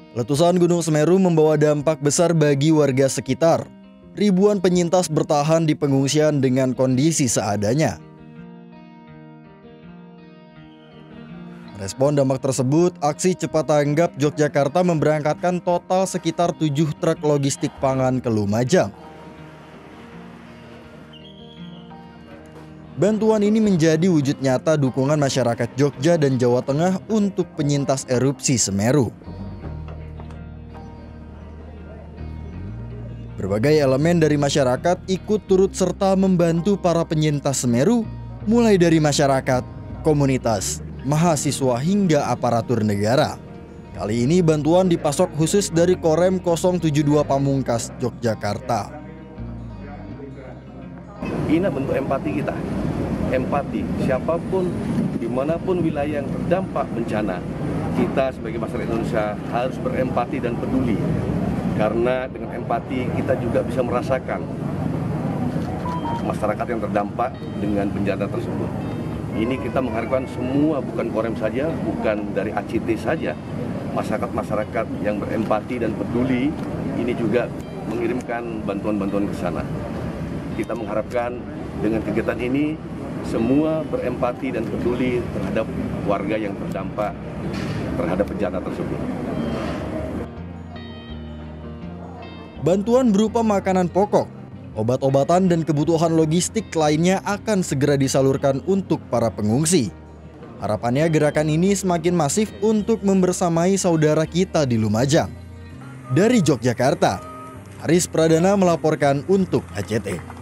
Letusan Gunung Semeru membawa dampak besar bagi warga sekitar. Ribuan penyintas bertahan di pengungsian dengan kondisi seadanya. Respon dampak tersebut, aksi cepat tanggap Yogyakarta memberangkatkan total sekitar 7 truk logistik pangan ke Lumajang. Bantuan ini menjadi wujud nyata dukungan masyarakat Jogja dan Jawa Tengah untuk penyintas erupsi Semeru. Berbagai elemen dari masyarakat ikut turut serta membantu para penyintas Semeru, mulai dari masyarakat, komunitas, mahasiswa hingga aparatur negara. Kali ini bantuan dipasok khusus dari Korem 072 Pamungkas, Yogyakarta. Ini bentuk empati kita. Empati, siapapun, dimanapun wilayah yang terdampak bencana, kita sebagai masyarakat Indonesia harus berempati dan peduli. Karena dengan empati kita juga bisa merasakan masyarakat yang terdampak dengan bencana tersebut. Ini kita mengharapkan semua, bukan Korem saja, bukan dari ACT saja, masyarakat-masyarakat yang berempati dan peduli ini juga mengirimkan bantuan-bantuan ke sana. Kita mengharapkan dengan kegiatan ini semua berempati dan peduli terhadap warga yang terdampak terhadap bencana tersebut. Bantuan berupa makanan pokok, obat-obatan dan kebutuhan logistik lainnya akan segera disalurkan untuk para pengungsi. Harapannya gerakan ini semakin masif untuk membersamai saudara kita di Lumajang. Dari Yogyakarta, Haris Pradana melaporkan untuk ACT.